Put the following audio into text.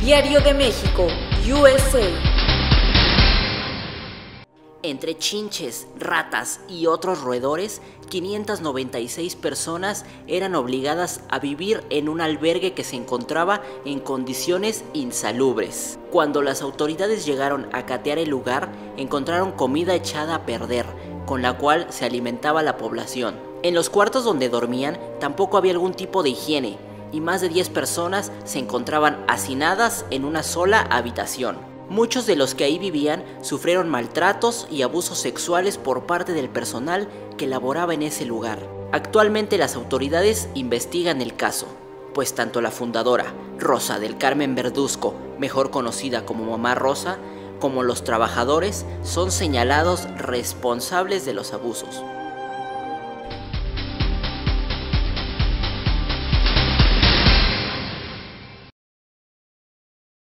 Diario de México, USA. Entre chinches, ratas y otros roedores, 596 personas eran obligadas a vivir en un albergue que se encontraba en condiciones insalubres. Cuando las autoridades llegaron a catear el lugar, encontraron comida echada a perder, con la cual se alimentaba la población. En los cuartos donde dormían tampoco había algún tipo de higiene, y más de 10 personas se encontraban hacinadas en una sola habitación. Muchos de los que ahí vivían sufrieron maltratos y abusos sexuales por parte del personal que laboraba en ese lugar. Actualmente las autoridades investigan el caso, pues tanto la fundadora, Rosa del Carmen Verduzco, mejor conocida como Mamá Rosa, como los trabajadores son señalados responsables de los abusos.